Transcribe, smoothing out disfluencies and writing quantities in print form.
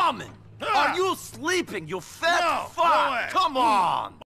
coming! Are you sleeping, you fat No, fuck? go away. Come on!